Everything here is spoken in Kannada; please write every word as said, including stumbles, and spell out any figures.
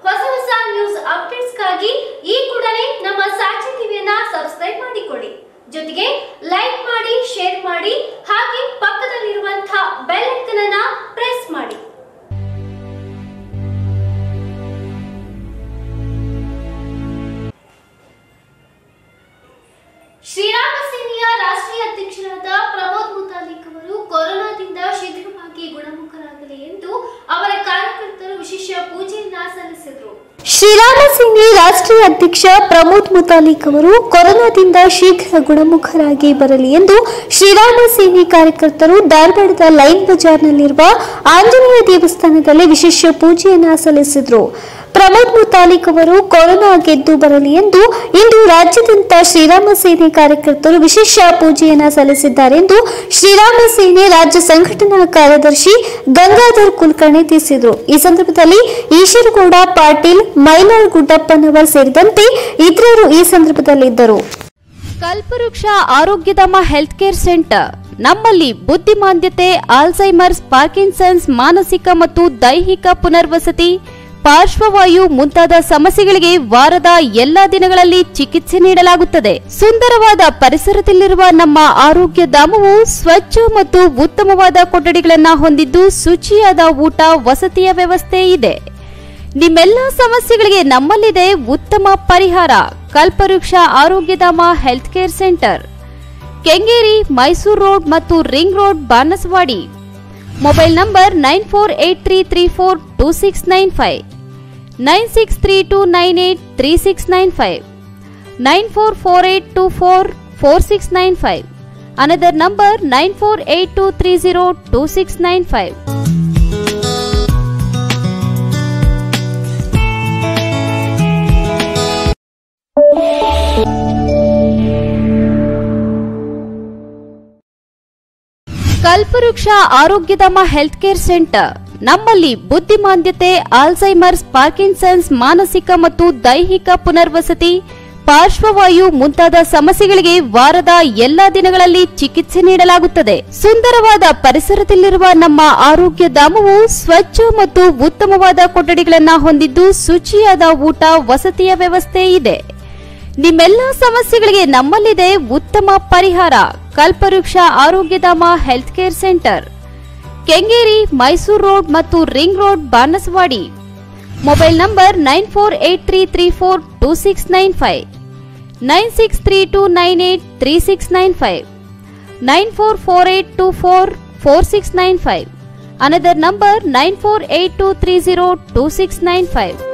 ಹೊಸ ಹೊಸ ನ್ಯೂಸ್ ಅಪ್ಡೇಟ್ಸ್ಗಾಗಿ ಈ ಕೂಡಲೇ ನಮ್ಮ ಸಾಕ್ಷಿ ಟಿವಿಯನ್ನ ಸಬ್ಸ್ಕ್ರೈಬ್ ಮಾಡಿಕೊಳ್ಳಿ. ಜೊತೆಗೆ ಲೈಕ್ ಮಾಡಿ, ಶೇರ್ ಮಾಡಿ, ಹಾಗೆ ಪಕ್ಕದಲ್ಲಿರುವಂತಹ ಬೆಲ್ ಐಕಾನ್ ಅನ್ನು ಪ್ರೆಸ್ ಮಾಡಿ. ಶ್ರೀರಾಮ ಸೇನೆಯ ರಾಷ್ಟ್ರೀಯ ಅಧ್ಯಕ್ಷರಾದ ಪ್ರಮೋದ್ ಮುತಾಲಿಕ್ ಅವರು ಕೊರೋನಾದಿಂದ ಶೀಘ್ರವಾಗಿ ಗುಣಮುಖರಾಗಲಿ ಎಂದು ಅವರ ಕಾರ್ಯಕರ್ತರು ವಿಶೇಷ ಪೂಜೆಯನ್ನ ಸಲ್ಲಿಸಿದರು. ಶ್ರೀರಾಮ ಸೇನೆ ರಾಷ್ಟ್ರೀಯ ಅಧ್ಯಕ್ಷ ಪ್ರಮೋದ್ ಮುತಾಲಿಕ್ ಅವರು ಕೊರೋನಾದಿಂದ ಶೀಘ್ರ ಗುಣಮುಖರಾಗಿ ಬರಲಿ ಎಂದು ಶ್ರೀರಾಮ ಸೇನೆ ಕಾರ್ಯಕರ್ತರು ಧಾರವಾಡದ ಲೈನ್ ಬಜಾರ್ನಲ್ಲಿರುವ ಆಂಜನೇಯ ದೇವಸ್ಥಾನದಲ್ಲಿ ವಿಶೇಷ ಪೂಜೆಯನ್ನ ಸಲ್ಲಿಸಿದರು. ಪ್ರಮೋದ್ ಮುತಾಲಿಕ್ ಅವರು ಕೊರೋನಾ ಗೆದ್ದು ಬರಲಿ ಎಂದು ಇಂದು ರಾಜ್ಯಾದ್ಯಂತ ಶ್ರೀರಾಮ ಸೇನೆ ಕಾರ್ಯಕರ್ತರು ವಿಶೇಷ ಪೂಜೆಯನ್ನ ಸಲ್ಲಿಸಿದ್ದಾರೆ ಎಂದು ಶ್ರೀರಾಮ ಸೇನೆ ರಾಜ್ಯ ಸಂಘಟನಾ ಕಾರ್ಯದರ್ಶಿ ಗಂಗಾಧರ್ ಕುಲಕರ್ಣಿ ತಿಳಿಸಿದರು. ಈ ಸಂದರ್ಭದಲ್ಲಿ ಈಶ್ವರಗೌಡ ಪಾಟೀಲ್, ಮೈಲಾರ್ ಗುಡ್ಡಪ್ಪನವರ್ ಸೇರಿದಂತೆ ಇತರರು ಈ ಸಂದರ್ಭದಲ್ಲಿ ಇದ್ದರು. ಕಲ್ಪವೃಕ್ಷ ಆರೋಗ್ಯಧಾಮ ಹೆಲ್ತ್ ಕೇರ್ ಸೆಂಟರ್ ನಮ್ಮಲ್ಲಿ ಬುದ್ಧಿಮಾಂದ್ಯತೆ, ಆಲ್ಝೈಮರ್ಸ್, ಪಾರ್ಕಿನ್ಸನ್ಸ್, ಮಾನಸಿಕ ಮತ್ತು ದೈಹಿಕ ಪುನರ್ವಸತಿ, ಪಾರ್ಶ್ವವಾಯು ಮುಂತಾದ ಸಮಸ್ಯೆಗಳಿಗೆ ವಾರದ ಎಲ್ಲಾ ದಿನಗಳಲ್ಲಿ ಚಿಕಿತ್ಸೆ ನೀಡಲಾಗುತ್ತದೆ. ಸುಂದರವಾದ ಪರಿಸರದಲ್ಲಿರುವ ನಮ್ಮ ಆರೋಗ್ಯ ಧಾಮವು ಸ್ವಚ್ಛ ಮತ್ತು ಉತ್ತಮವಾದ ಕೊಠಡಿಗಳನ್ನು ಹೊಂದಿದ್ದು ಶುಚಿಯಾದ ಊಟ, ವಸತಿಯ ವ್ಯವಸ್ಥೆ ಇದೆ. ನಿಮ್ಮೆಲ್ಲ ಸಮಸ್ಯೆಗಳಿಗೆ ನಮ್ಮಲ್ಲಿದೆ ಉತ್ತಮ ಪರಿಹಾರ. Kalpavriksha Arogyadhama health care centre, Kengeri, Mysuru road ಮತ್ತು ring road, Banaswadi. Mobile number nine four eight three three four two six nine five, nine six three two nine eight three six nine five, nine four four eight two four four six nine five. Another number nine four eight two three zero two six nine five. Kalpavriksha Arogyadhama health care centre ನಮ್ಮಲ್ಲಿ ಬುದ್ಧಿಮಾಂದ್ಯತೆ, ಆಲ್ಝೈಮರ್ಸ್, ಪಾರ್ಕಿನ್ಸನ್ಸ್, ಮಾನಸಿಕ ಮತ್ತು ದೈಹಿಕ ಪುನರ್ವಸತಿ, ಪಾರ್ಶ್ವವಾಯು ಮುಂತಾದ ಸಮಸ್ಯೆಗಳಿಗೆ ವಾರದ ಎಲ್ಲಾ ದಿನಗಳಲ್ಲಿ ಚಿಕಿತ್ಸೆ ನೀಡಲಾಗುತ್ತದೆ. ಸುಂದರವಾದ ಪರಿಸರದಲ್ಲಿರುವ ನಮ್ಮ ಆರೋಗ್ಯ ಧಾಮವು ಸ್ವಚ್ಛ ಮತ್ತು ಉತ್ತಮವಾದ ಕೊಠಡಿಗಳನ್ನು ಹೊಂದಿದ್ದು ಶುಚಿಯಾದ ಊಟ, ವಸತಿಯ ವ್ಯವಸ್ಥೆ ಇದೆ. ನಿಮ್ಮೆಲ್ಲ ಸಮಸ್ಯೆಗಳಿಗೆ ನಮ್ಮಲ್ಲಿದೆ ಉತ್ತಮ ಪರಿಹಾರ. Kalpavriksha Arogyadhama health care centre, Kengeri, Mysuru road ಮತ್ತು ring road, Banaswadi. Mobile number nine four eight three three four two six nine five, nine six three two nine eight three six nine five, nine four four eight two four four six nine five. Another number nine four eight two three zero two six nine five.